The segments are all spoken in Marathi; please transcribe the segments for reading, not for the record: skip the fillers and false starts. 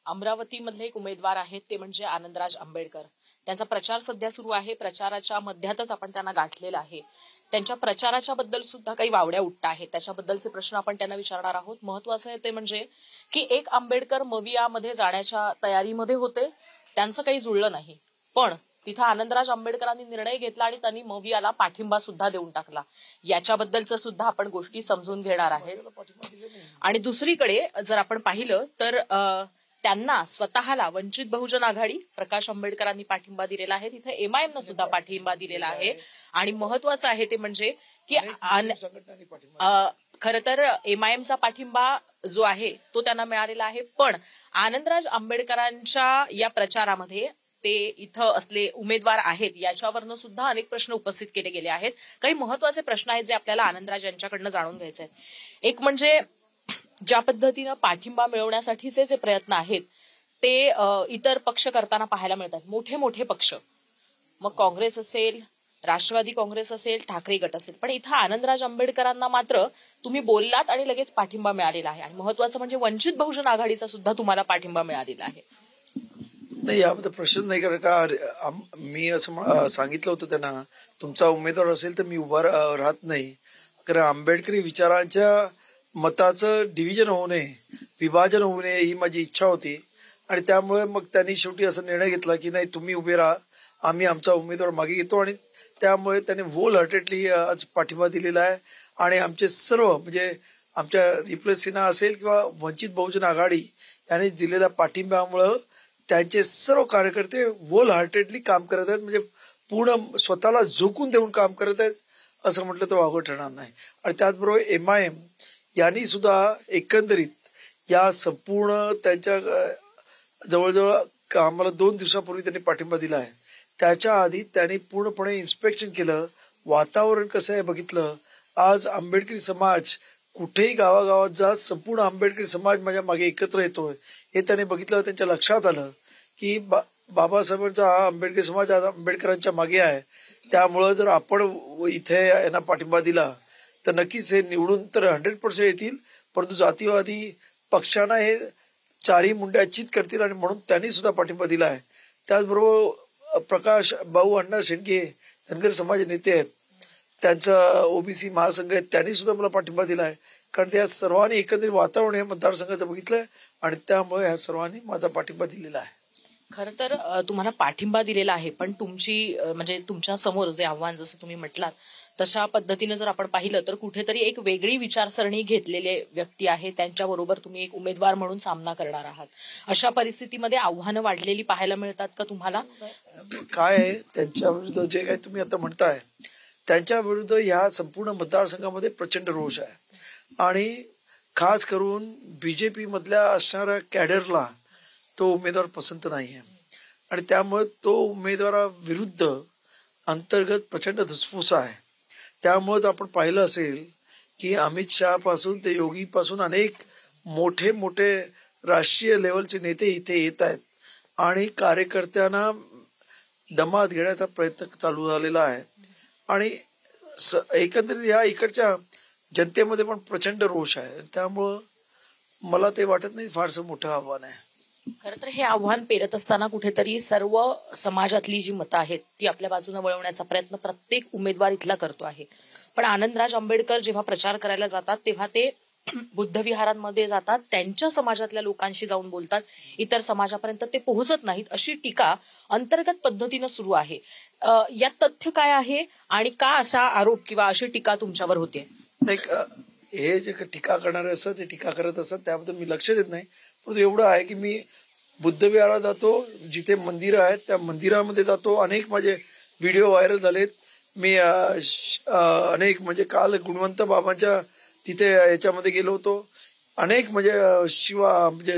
अमरावतीमधले एक उमेदवार आहेत ते म्हणजे आनंदराज आंबेडकर। त्यांचा प्रचार सध्या सुरू आहे। प्रचाराच्या मध्यातच आपण त्यांना गाठलेलं आहे। त्यांच्या प्रचाराच्या बद्दल सुद्धा काही वावड्या उठत आहेत। त्याच्याबद्दलचे प्रश्न आपण त्यांना विचारणार आहोत। महत्त्वाचं आहे ते म्हणजे की एक आंबेडकर मवियामध्ये जाण्याच्या तयारीमध्ये होते, त्यांचं काही जुळलं नाही, पण तिथं आनंदराज आंबेडकरांनी निर्णय घेतला आणि त्यांनी मवियाला पाठिंबा सुद्धा देऊन टाकला। याच्याबद्दलचं सुद्धा आपण गोष्टी समजून घेणार आहेत। आणि दुसरीकडे जर आपण पाहिलं तर त्यांना स्वतःला वंचित बहुजन आघाडी प्रकाश आंबेडकरांनी पाठिंबा दिलेला आहे, तिथे MIM न सुद्धा पाठिंबा दिलेला आहे। आणि महत्वाचं आहे ते म्हणजे की खरं तर MIMचा पाठिंबा जो आहे तो त्यांना मिळालेला आहे, पण आनंदराज आंबेडकरांच्या या प्रचारामध्ये ते इथं असले उमेदवार आहेत याच्यावरनं सुद्धा अनेक प्रश्न उपस्थित केले गेले आहेत। काही महत्वाचे प्रश्न आहेत जे आपल्याला आनंदराज यांच्याकडनं जाणून घ्यायचे आहेत। एक म्हणजे ज्या पद्धतीनं पाठिंबा मिळवण्यासाठीचे जे प्रयत्न आहेत ते इतर पक्ष करताना पाहायला मिळतात, मोठे मोठे पक्ष, मग काँग्रेस असेल, राष्ट्रवादी काँग्रेस असेल, ठाकरे गट असेल, पण इथं आनंदराज आंबेडकरांना मात्र तुम्ही बोललात आणि लगेच पाठिंबा मिळालेला आहे। आणि महत्वाचं म्हणजे वंचित बहुजन आघाडीचा सुद्धा तुम्हाला पाठिंबा मिळालेला आहे। नाही, याबद्दल प्रश्न नाही, कारण का मी असं सांगितलं होतं त्यांना, तुमचा उमेदवार असेल तर मी उभा राहत नाही, कारण आंबेडकरी विचारांच्या मताचं डिव्हिजन होऊ नये, विभाजन होऊ नये ही माझी इच्छा होती। आणि त्यामुळे मग त्यांनी शेवटी असा निर्णय घेतला की नाही, तुम्ही उभे राहा, आम्ही आमचा उमेदवार मागे घेतो। आणि त्यामुळे त्यांनी होल हार्टेडली आज पाठिंबा दिलेला आहे। आणि आमचे सर्व म्हणजे आमच्या रिप्लेस सिन्हा असेल किंवा वंचित बहुजन आघाडी यांनी दिलेल्या पाठिंब्यामुळं त्यांचे सर्व कार्यकर्ते होल हार्टेडली काम करत आहेत, म्हणजे पूर्ण स्वतःला झोकून देऊन काम करत आहेत असं म्हटलं तर वावगं ठरणार नाही। आणि त्याचबरोबर MIM यांनी सुद्धा एकंदरीत या संपूर्ण त्यांच्या जवळजवळ आम्हाला 2 दिवसापूर्वी त्यांनी पाठिंबा दिला आहे। त्याच्या आधी त्यांनी पूर्णपणे इन्स्पेक्शन केलं, वातावरण कसं आहे बघितलं। आज आंबेडकरी समाज कुठेही गावागावात जा, संपूर्ण आंबेडकरी समाज माझ्या मागे एकत्र येतोय हे त्यांनी बघितलं। त्यांच्या लक्षात आलं की बाबासाहेबांचा हा आंबेडकरी समाज आज आंबेडकरांच्या मागे आहे, त्यामुळं जर आपण इथे यांना पाठिंबा दिला तर नक्कीच हे निवडून तर 100% येतील, परंतु जातीवादी पक्षांना हे चारही मुंड्या चित करतील आणि म्हणून त्यांनी सुद्धा पाठिंबा दिला आहे। त्याचबरोबर प्रकाश भाऊ अण्णा शेंडगे धनगर समाज नेते आहेत, त्यांचा OBC महासंघ आहे, त्यांनी सुद्धा मला पाठिंबा दिला आहे, कारण त्या सर्वांनी एकंदरीत वातावरण हे मतदारसंघाचं बघितलंय आणि त्यामुळे ह्या सर्वांनी माझा पाठिंबा दिलेला आहे। खरं तर तुम्हाला पाठिंबा दिलेला आहे, पण तुमची म्हणजे तुमच्या समोर जे आव्हान जसं तुम्ही म्हटलात तशा पद्धतीनं जर आपण पाहिलं तर कुठेतरी एक वेगळी विचारसरणी घेतलेले व्यक्ती आहे, त्यांच्याबरोबर तुम्ही एक उमेदवार म्हणून सामना करणार आहात। अशा परिस्थितीमध्ये आव्हानं वाढलेली पाहायला मिळतात का तुम्हाला? काय आहे, त्यांच्या विरुद्ध जे काही तुम्ही आता म्हणताय त्यांच्या विरुद्ध ह्या संपूर्ण मतदारसंघामध्ये प्रचंड रोष आहे। आणि खास करून BJP मधल्या असणाऱ्या कॅडरला तो उमेदवार पसंत नाही आहे आणि त्यामुळे तो उमेदवाराविरुद्ध अंतर्गत प्रचंड धुसफूस आहे। त्यामुळेच आपण पाहिलं असेल की अमित शहा पासून ते योगी पासून अनेक मोठे मोठे राष्ट्रीय लेवलचे नेते इथे येत आहेत आणि कार्यकर्त्यांना दमात घेण्याचा प्रयत्न चालू झालेला आहे। आणि एकंदरीत या इकडच्या जनतेमध्ये पण प्रचंड रोष आहे, त्यामुळं मला ते वाटत नाही फारसं मोठं आव्हान आहे। खरं तर हे आव्हान पेरत असताना कुठेतरी सर्व समाजातली जी मतं आहेत ती आपल्या बाजूने वळवण्याचा प्रयत्न प्रत्येक उमेदवार इथला करतो आहे। पण आनंदराज आंबेडकर जेव्हा प्रचार करायला जातात तेव्हा ते बुद्ध विहारांमध्ये जातात, त्यांच्या समाजातल्या लोकांशी जाऊन बोलतात, इतर समाजापर्यंत ते पोहोचत नाहीत, अशी टीका अंतर्गत पद्धतीनं सुरू आहे। यात तथ्य काय आहे आणि का असा आरोप किंवा अशी टीका तुमच्यावर होते? नाही, हे जे टीका करणारे असतात ते टीका करत असतात, त्याबद्दल मी लक्ष देत नाही। परंतु एवढं आहे की मी बुद्ध विहारात जातो, जिथे मंदिरं आहेत त्या मंदिरामध्ये जातो, अनेक माझे व्हिडिओ व्हायरल झालेत। मी अनेक म्हणजे काल गुणवंत बाबांच्या तिथे याच्यामध्ये गेलो होतो, अनेक म्हणजे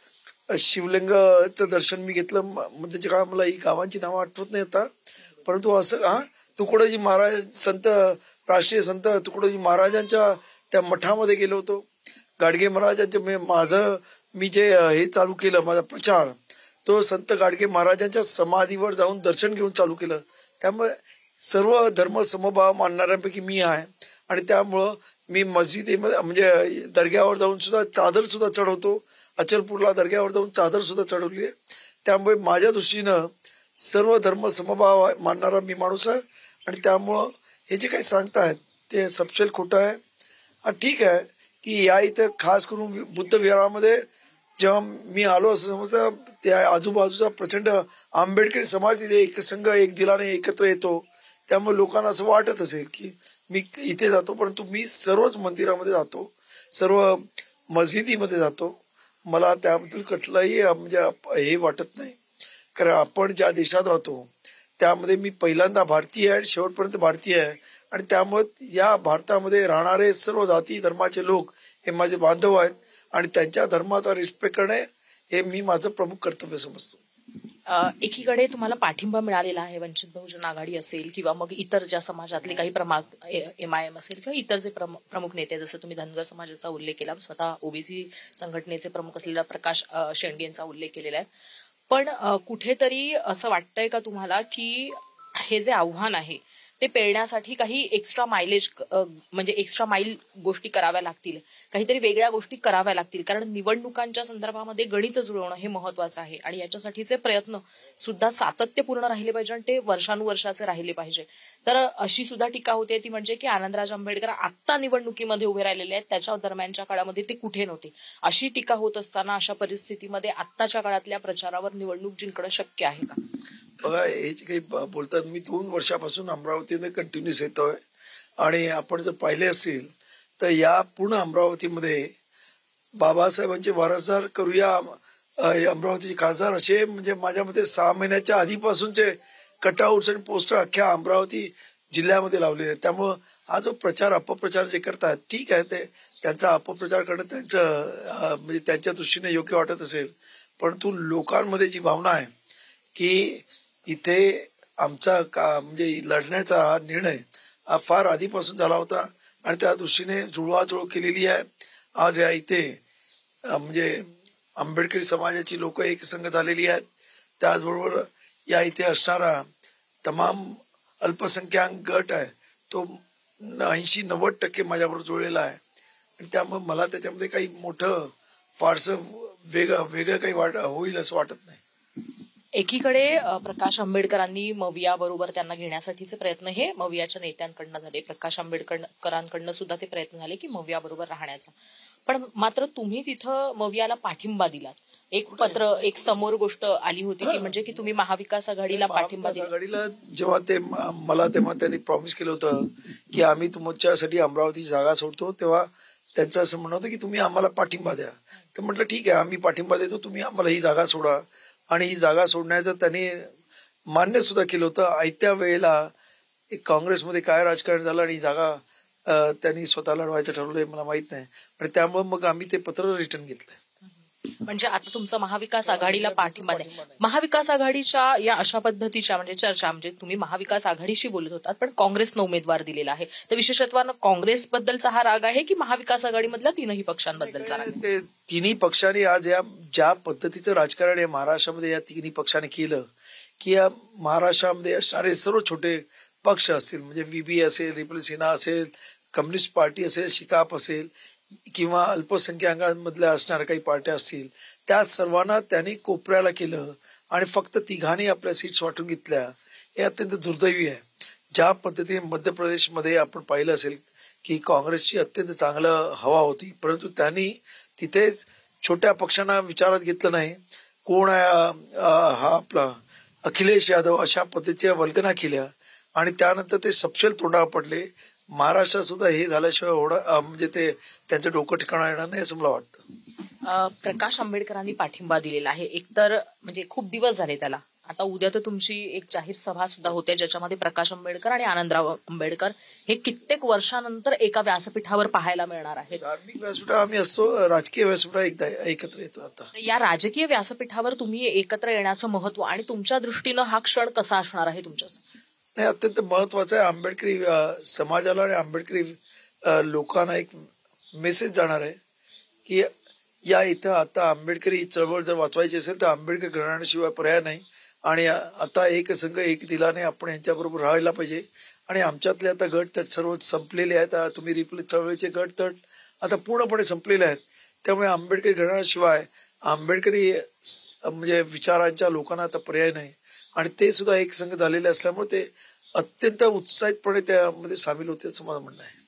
शिवलिंगाचं दर्शन मी घेतलं। मध्यच्या काळात मला ही गावांची नावं आठवत नाही आता, परंतु असं तुकडोजी महाराज संत, राष्ट्रीय संत तुकडोजी महाराजांच्या त्या मठामध्ये गेलो होतो। गाडगे महाराजांचं मी जे हे चालू केलं माझा प्रचार, तो संत गाडगे महाराजांच्या समाधीवर जाऊन दर्शन घेऊन चालू केलं। त्यामुळे सर्व धर्म समभाव मानणाऱ्यांपैकी मी आहे आणि त्यामुळं मी मस्जिदीमध्ये म्हणजे दर्ग्यावर जाऊन सुद्धा चादर सुद्धा चढवतो अचलपूरला दर्ग्यावर जाऊन चादर सुद्धा चढवली आहे. त्यामुळे माझ्या दृष्टीनं सर्व धर्म समभाव मानणारा मी माणूस आहे आणि त्यामुळं हे जे काही सांगतायत ते सपशेल खोटं आहे. ठीक आहे की या इथं खास करून बुद्ध विहारामध्ये जेव्हा मी आलो असं समजतं त्या आजूबाजूचा प्रचंड आंबेडकरी समाज तिथे एक संघ एक दिलाने एकत्र येतो. त्यामुळे लोकांना असं वाटत असेल की मी इथे जातो, परंतु मी सर्वच मंदिरामध्ये जातो, सर्व मस्जिदीमध्ये जातो. मला त्याबद्दल कुठलाही म्हणजे हे वाटत नाही. कारण आपण ज्या देशात राहतो त्यामध्ये मी पहिल्यांदा भारतीय आहे आणि शेवटपर्यंत भारतीय आहे आणि त्यामुळे या भारतामध्ये राहणारे सर्व जाती धर्माचे लोक हे माझे बांधव आहेत आणि त्यांच्या धर्माचा रिस्पेक्ट करणे हे मी माझं प्रमुख कर्तव्य समजतो. एकीकडे तुम्हाला पाठिंबा मिळालेला आहे, वंचित बहुजन आघाडी असेल किंवा मग इतर ज्या समाजातले काही प्रमुख MIM असेल किंवा इतर जे प्रमुख नेते, जसं तुम्ही धनगर समाजाचा उल्लेख केला, स्वतः OBC संघटनेचे प्रमुख असलेला प्रकाश शेंडगे यांचा उल्लेख केलेला आहे. पण कुठेतरी असं वाटतंय का तुम्हाला की हे जे आव्हान आहे ते पेलण्यासाठी काही एक्स्ट्रा मायलेज म्हणजे एक्स्ट्रा माईल गोष्टी कराव्या लागतील, काहीतरी वेगळ्या गोष्टी कराव्या लागतील? कारण निवडणुकांच्या संदर्भामध्ये गणित जुळवणं हे महत्वाचं आहे आणि याच्यासाठीचे प्रयत्न सुद्धा सातत्यपूर्ण राहिले पाहिजे आणि ते वर्षानुवर्षाचे राहिले पाहिजे. तर अशी सुद्धा टीका होते ती म्हणजे की आनंदराज आंबेडकर आत्ता निवडणुकीमध्ये उभे राहिलेले आहेत, त्याच्या दरम्यानच्या काळामध्ये ते कुठे नव्हते. अशी टीका होत असताना अशा परिस्थितीमध्ये आत्ताच्या काळातल्या प्रचारावर निवडणूक जिंकणं शक्य आहे का? बघा, हे जे काही बोलतात, मी 2 वर्षापासून अमरावतीने कंटिन्यूस येतोय आणि आपण जर पाहिले असेल तर या पूर्ण अमरावतीमध्ये बाबासाहेबांचे वारसदार करूया अमरावतीचे खासदार असे म्हणजे माझ्या मते 6 महिन्याच्या आधीपासूनचे कटआउट्स आणि पोस्टर अख्ख्या अमरावती जिल्ह्यामध्ये लावलेले आहेत. त्यामुळं हा जो प्रचार अपप्रचार जे करतात, ठीक आहे, ते त्यांचा अपप्रचार करणं त्यांचं म्हणजे त्यांच्या दृष्टीने योग्य वाटत असेल, परंतु लोकांमध्ये जी भावना आहे की इथे आमचा म्हणजे लढण्याचा हा निर्णय हा फार आधीपासून झाला होता आणि त्या दृष्टीने जुळवाजुळव केलेली आहे. आज या इथे म्हणजे आंबेडकरी समाजाची लोक एक संघ झालेली आहेत. त्याचबरोबर या इथे असणारा तमाम अल्पसंख्याक गट आहे तो 80-90% माझ्याबरोबर जुळलेला आहे आणि त्यामुळे मला त्याच्यामध्ये काही मोठं फारसं वेगळं काही होईल असं वाटत नाही. एकीकडे प्रकाश आंबेडकरांनी मविया बरोबर त्यांना घेण्यासाठीचे प्रयत्न हे मवियाच्या नेत्यांकडनं झाले, प्रकाश आंबेडकरांकडनं सुद्धा ते प्रयत्न झाले की मविया बरोबर राहण्याचा. पण मात्र तुम्ही तिथं मवियाला पाठिंबा दिलात. एक पत्र, एक समोर गोष्ट आली होती ती म्हणजे की तुम्ही महाविकास आघाडीला पाठिंबा दिला. आघाडीला जेव्हा ते मला तेव्हा त्यांनी प्रॉमिस केलं होतं की आम्ही तुमच्यासाठी अमरावती जागा सोडतो, तेव्हा त्यांचं असं म्हणणं होतं की तुम्ही आम्हाला पाठिंबा द्या. तर म्हटलं ठीक आहे, आम्ही पाठिंबा देतो, तुम्ही आम्हाला ही जागा सोडा. आणि ही जागा सोडण्याचं त्यांनी मान्य सुद्धा केलं होतं. आयत्या वेळेला एक काँग्रेसमध्ये काय राजकारण झालं आणि ही जागा त्यांनी स्वतः लढवायचं ठरवलंय मला माहित नाही आणि त्यामुळे मग आम्ही ते पत्र रिटर्न घेतलंय. म्हणजे आता तुमचा महाविकास आघाडीला पाठिंबा द्या. महाविकास आघाडीच्या या अशा पद्धतीच्या म्हणजे चर्चा, म्हणजे तुम्ही महाविकास आघाडीशी बोलत होतात पण काँग्रेसनं उमेदवार दिलेला आहे, तर विशेषत्वानं काँग्रेस बद्दलचा हा राग आहे की महाविकास आघाडीमधल्या 3ही पक्षांबद्दलचा राग? ते 3ही पक्षांनी आज या ज्या पद्धतीचं राजकारण या महाराष्ट्रामध्ये या 3ही पक्षाने केलं की या महाराष्ट्रामध्ये असणारे सर्व छोटे पक्ष असतील म्हणजे VB असेल, रिपब्लिक सेना असेल, कम्युनिस्ट पार्टी असेल, शिकाप असेल किंवा अल्पसंख्याकांमधल्या असणाऱ्या काही पार्ट्या असतील, त्या सर्वांना त्यांनी कोपऱ्याला केलं आणि फक्त 3घांनी आपल्या सीट्स वाटून घेतल्या. हे अत्यंत दुर्दैवी आहे. ज्या पद्धतीने मध्य प्रदेशमध्ये आपण पाहिलं असेल की काँग्रेसची अत्यंत चांगलं हवा होती, परंतु त्यांनी तिथेच छोट्या पक्षांना विचारात घेतलं नाही. कोण आहे हा आपला अखिलेश यादव, अशा पद्धतीच्या वल्गना केल्या आणि त्यानंतर ते सपशेल तोंडावर पडले. महाराष्ट्रात सुद्धा हे झाल्याशिवाय म्हणजे ते त्यांचं डोकं ठिकाणा येणार नाही असं मला वाटतं. प्रकाश आंबेडकरांनी पाठिंबा दिलेला आहे, एकतर म्हणजे खूप दिवस झाले त्याला. आता उद्या तर तुमची एक जाहीर सभा सुद्धा होते ज्याच्यामध्ये प्रकाश आंबेडकर आणि आनंदराव आंबेडकर हे कित्येक वर्षानंतर एका व्यासपीठावर पाहायला मिळणार आहेत. धार्मिक व्यासपीठ आम्ही असतो, राजकीय व्यासपीठ एकदा एकत्र येतो. आता या राजकीय व्यासपीठावर तुम्ही एकत्र येण्याचं महत्व आणि तुमच्या दृष्टीनं हा क्षण कसा असणार आहे तुमच्यासाठी? नाही, अत्यंत महत्वाचं आहे. आंबेडकरी समाजाला आणि आंबेडकरी लोकांना एक मेसेज जाणार आहे की या इथं आता आंबेडकरी चळवळ जर वाचवायची असेल तर आंबेडकर घराण्याशिवाय पर्याय नाही आणि आता एक संघ एक दिलाने आपण यांच्याबरोबर राहायला पाहिजे. आणि आमच्यातले आता गट तट सर्व संपलेले आहेत. तुम्ही रिपब्लिक चळवळीचे गट तट आता पूर्णपणे संपलेले आहेत. त्यामुळे आंबेडकरी घराण्याशिवाय आंबेडकरी म्हणजे विचारांच्या लोकांना आता पर्याय नाही आणि ते सुद्धा एक संघ झालेले असल्यामुळे ते अत्यंत उत्साहितपणे त्यामध्ये सामील होते असं मला म्हणणं आहे.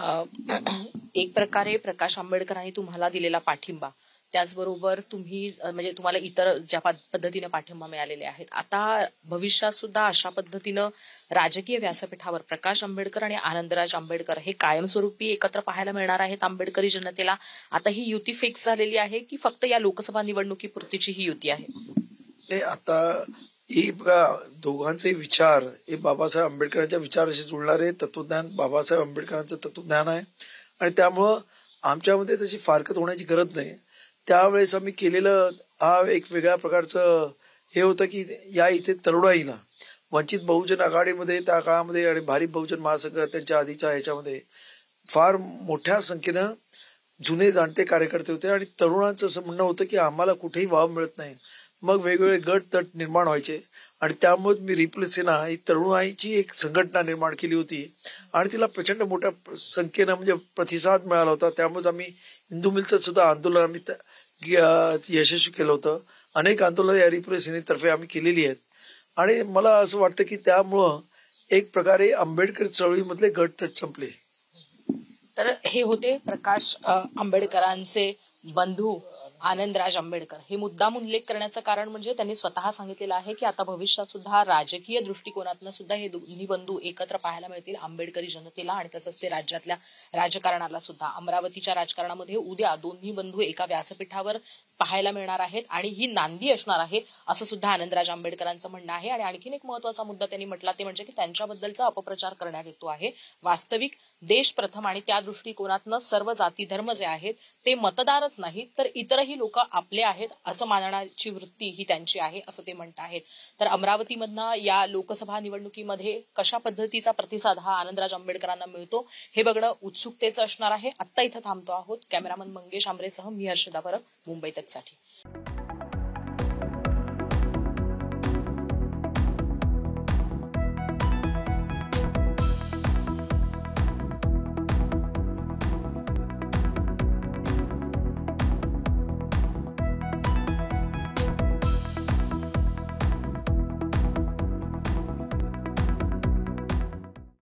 एक प्रकारे प्रकाश आंबेडकरांनी तुम्हाला दिलेला पाठिंबा, त्याचबरोबर तुम्ही म्हणजे तुम्हाला इतर ज्या पद्धतीने पाठिंबा मिळालेले आहेत, आता भविष्यात सुद्धा अशा पद्धतीनं राजकीय व्यासपीठावर प्रकाश आंबेडकर आणि आनंदराज आंबेडकर हे कायमस्वरूपी एकत्र पाहायला मिळणार आहेत आंबेडकरी जनतेला? आता ही युती फिक्स झालेली आहे की फक्त या लोकसभा निवडणुकीपुरतीची ही युती आहे? आता हे बघा, दोघांचे विचार हे बाबासाहेब आंबेडकरांच्या विचाराशी जुळणारे तत्वज्ञान बाबासाहेब आंबेडकरांचं तत्वज्ञान आहे आणि त्यामुळं आमच्यामध्ये तशी फारकत होण्याची गरज नाही. त्यावेळेस आम्ही केलेलं हा एक वेगळ्या प्रकारचं हे होतं की या इथे तरुणाईला वंचित बहुजन आघाडीमध्ये त्या काळामध्ये आणि भारिप बहुजन महासंघ त्यांच्या आधीच्या ह्याच्यामध्ये फार मोठ्या संख्येनं जुने जाणते कार्यकर्ते होते आणि तरुणांचं असं म्हणणं होतं की आम्हाला कुठेही वाव मिळत नाही. मग वेगवेगळे गट तट निर्माण व्हायचे आणि त्यामुळे मी रिपब्लिक सेना ही तरुणाईची एक संघटना निर्माण केली होती आणि तिला प्रचंड मोठ्या संख्येनं म्हणजे प्रतिसाद मिळाला होता. त्यामुळे आम्ही हिंदू मिलचं सुद्धा आंदोलन आम्ही यशस्वी केलं होतं. अनेक आंदोलन या रिपब्लिक सेनेतर्फे आम्ही केलेली आहेत आणि मला असं वाटतं की त्यामुळं एक प्रकारे आंबेडकर चळवळीमधले गट तट संपले. तर हे होते प्रकाश आंबेडकरांचे बंधू आनंदराज आंबेडकर. हे मुद्दाम उल्लेख करण्याचं कारण म्हणजे त्यांनी स्वतः सांगितलेलं आहे की आता भविष्यात सुद्धा राजकीय दृष्टिकोनातून सुद्धा हे दोन्ही बंधू एकत्र पाहायला मिळतील आंबेडकरी जनतेला आणि तसंच ते राज्यातल्या राजकारणाला सुद्धा. अमरावतीच्या राजकारणामध्ये उद्या दोन्ही बंधू एका व्यासपीठावर पाहायला मिळणार आहेत आणि ही नांदी असणार आहे असं सुद्धा आनंदराज आंबेडकरांचं म्हणणं आहे. आणि आणखीन एक महत्वाचा मुद्दा त्यांनी म्हटला ते म्हणजे की त्यांच्याबद्दलचा अपप्रचार करण्यात येतो आहे. वास्तविक देश प्रथम आणि त्या दृष्टिकोनातनं सर्व जाती धर्म जे आहेत ते मतदारच नाहीत तर इतरही लोक आपले आहेत असं मानण्याची वृत्ती ही त्यांची आहे असं ते म्हणत आहेत. तर अमरावतीमधनं या लोकसभा निवडणुकीमध्ये कशा पद्धतीचा प्रतिसाद हा आनंदराज आंबेडकरांना मिळतो हे बघणं उत्सुकतेचं असणार आहे. आत्ता इथं थांबतो आहोत. कॅमेरामन मंगेश आमरेसह मी हर्षदा परब, मुंबई तकसाठी.